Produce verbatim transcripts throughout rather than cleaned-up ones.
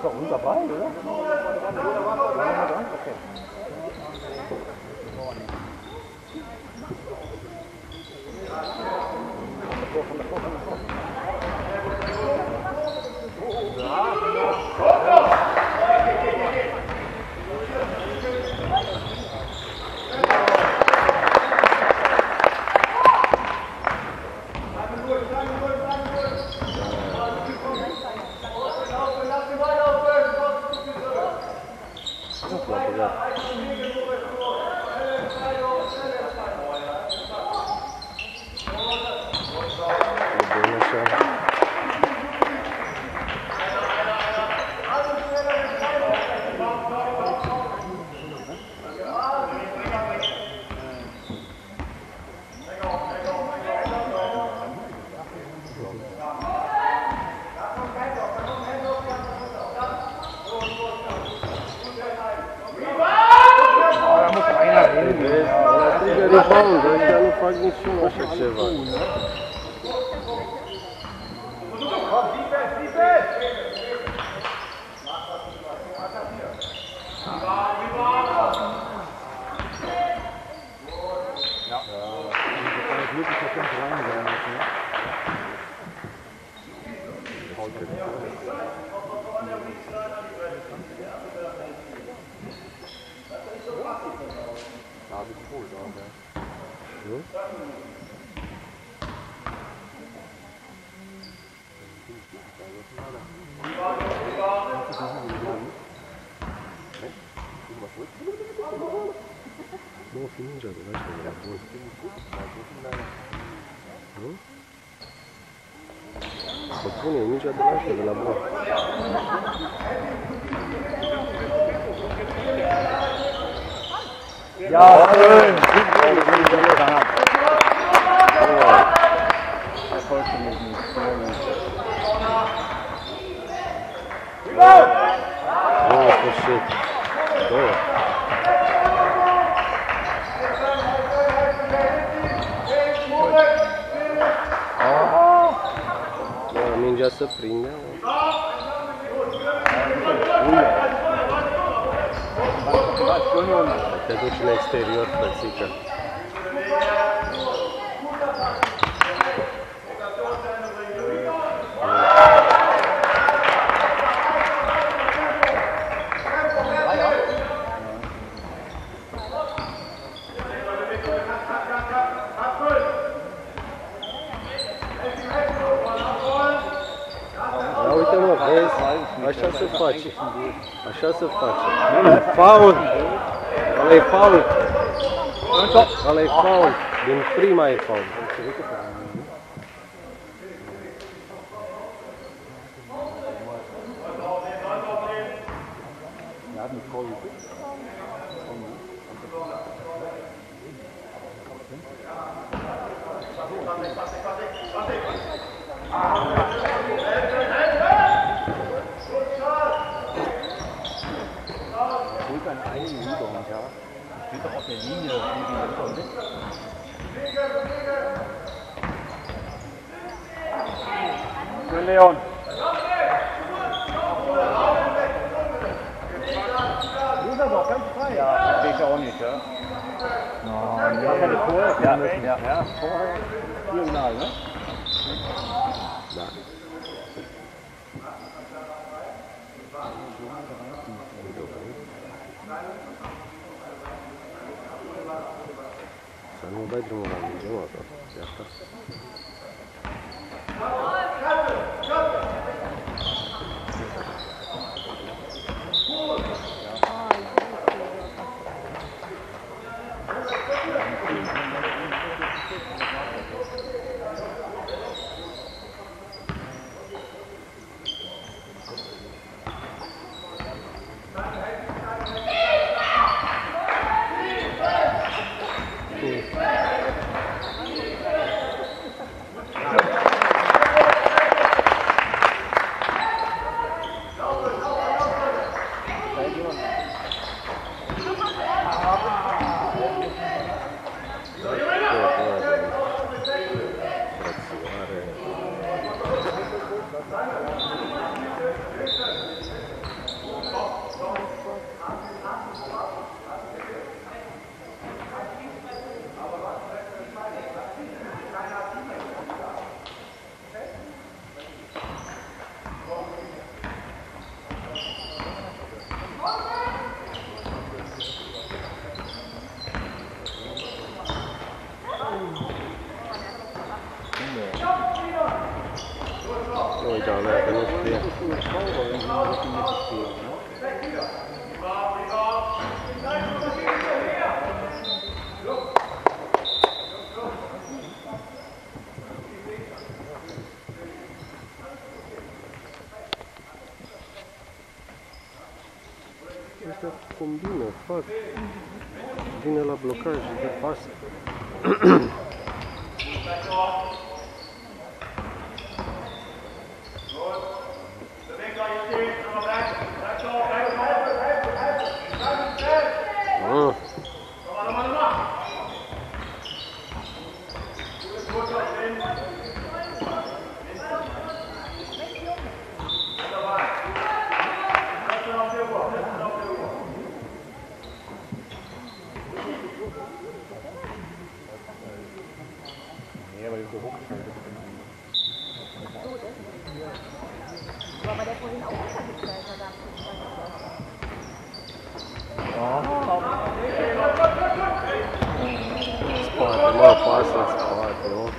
bei uns dabei, oder? Okay. Bune, nici adevărat de la Bonn. Ja, schön! Erfolgt mich nicht. Oh, sfârșit. Două. Mingea să prinde. Te duci în exterior, frățică. Așa se face. Așa se face. Faul! Ăla-i faul! Ăla-i faul! Din prima e faul. Leon. Du bist aber auch ganz frei. Ja, das sehe ich auch nicht, ja. No, ja, keine vorher, ja, müssen, ja, ja, vorher, diagonal, ne? Da. Să nu dai drumul la minge, mă, asta. E asta. Uite, alea că nu știe. Ăștia combină, fac. Vine la blocaj și de pasă. Ah. Spate, mă, pasă în spate, nu?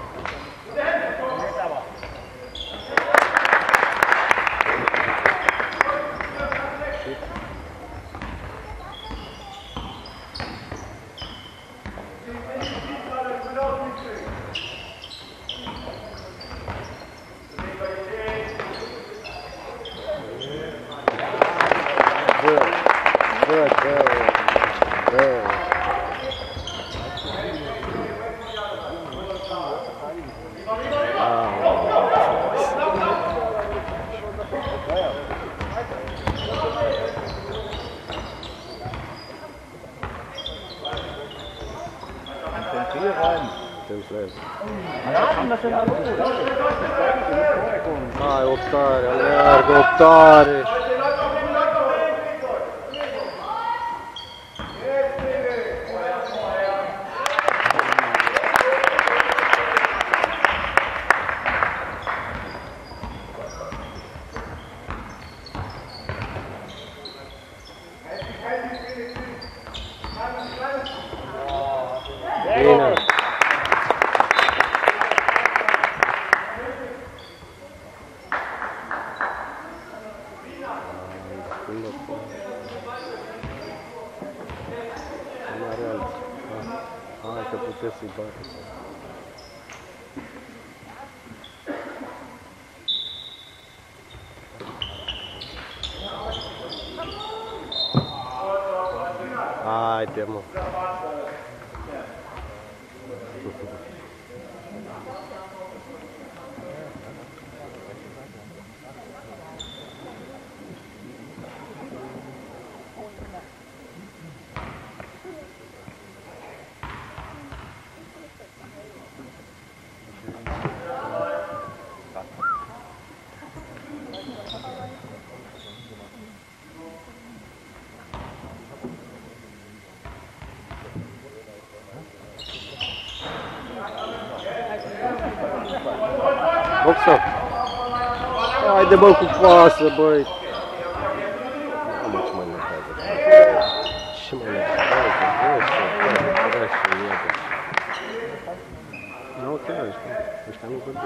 Bă, bă, bă, bă. Hai, optare, aleargă, optare! Bine! Hai că puteți să-i bate. Haide, mă! Boxă! Haide, bă, cu pasă, băi! Mamă, ce mai nervează! Ce mai nervează, bă, ce bă, și iedă! Nu, chiar, ăștia nu vorbim.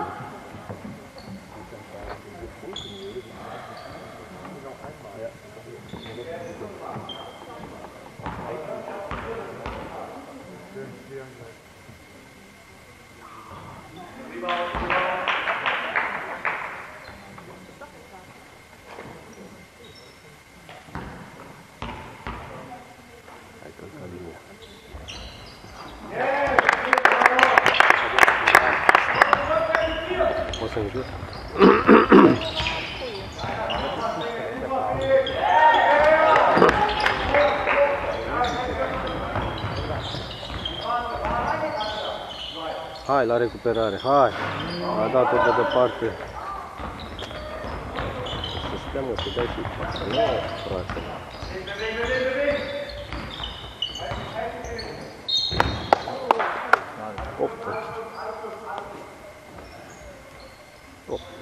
Poți să-mi jur? Hai la recuperare, hai! A dat-o de departe. Să stea, mă, să dai și pasă. Nu, frate. Optă. Optă.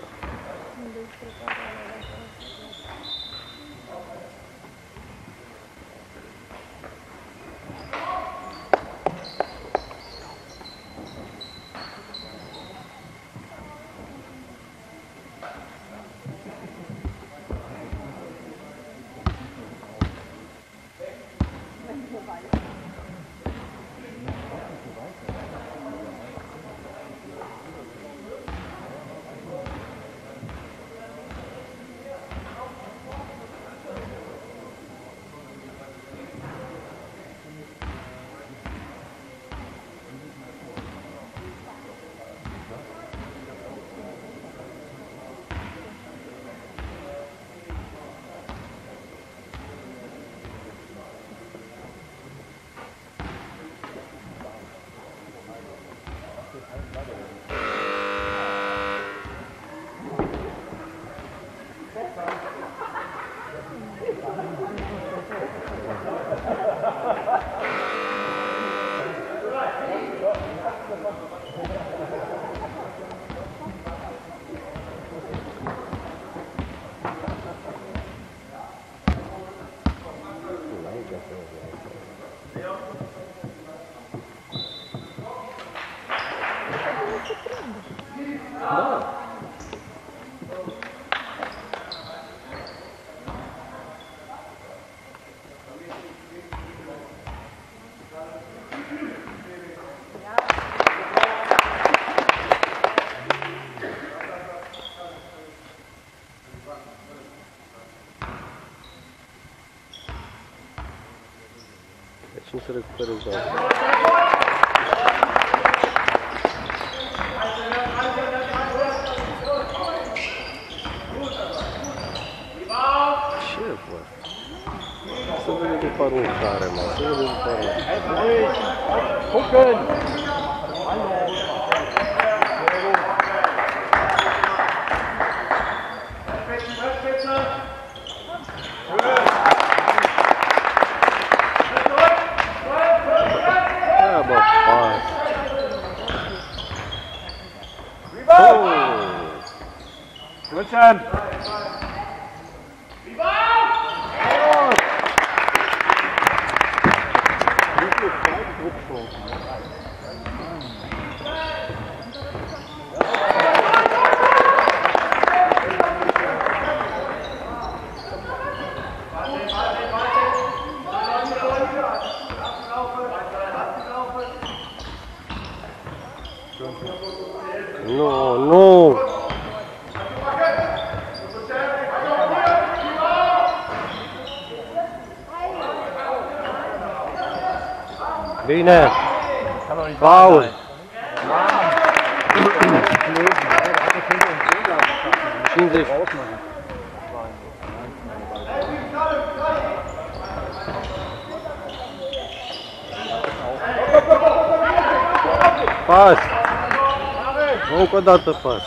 nu se recupereze. Ce, bă? Să vede după aruncare, mă, să vede după aruncare. Gucken! Ja, bă, pas. Oh! Gutchen! Nu, nu! Bine! Faul! cincizeci. Pas! Încă o dată pas!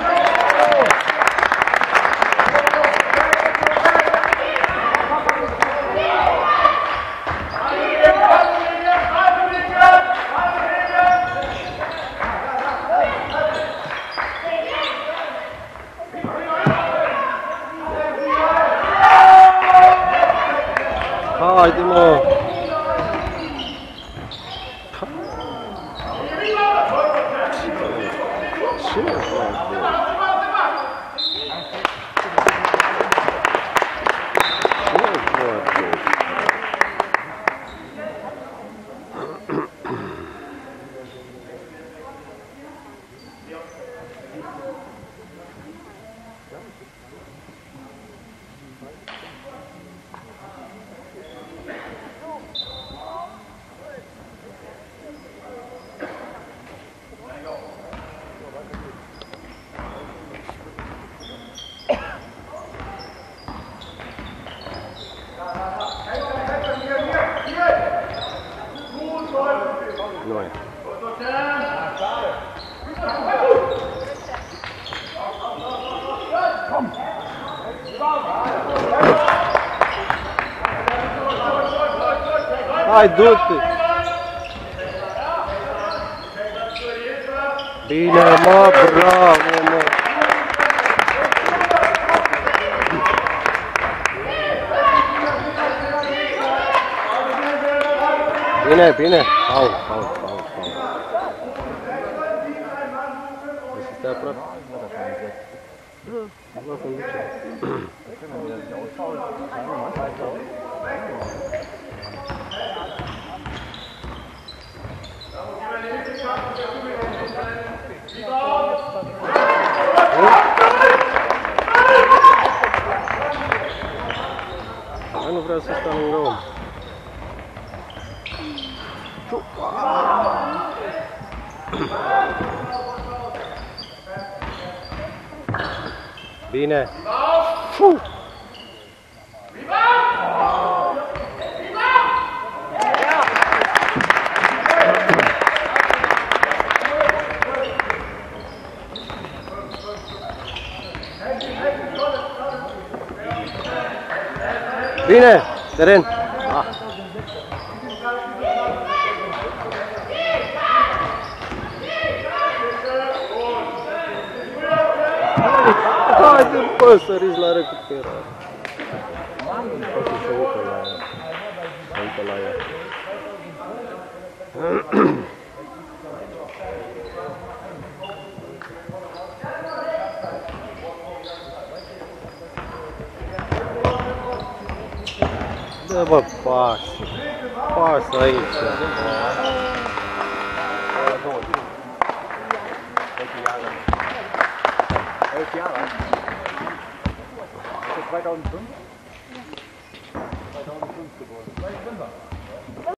Haide, mă! Ce fac? Noi. Hai, du-te! Bine, mă, bravo, mă! Bine, bine! Faul, faul, faul, faul. Vrei să stai aproape? Da, lasă-mi duce. Hai, nu vreau să stau lângă om. Bine! Fuh! Bine! Teren! Ah. Haide, bă, săriți la recuperare. Poate să uită la ea. Să uită la ea. Dă, bă, pas. Pas aici. elf Jahre. Ist das zweitausendfünf? zweitausendfünf geboren.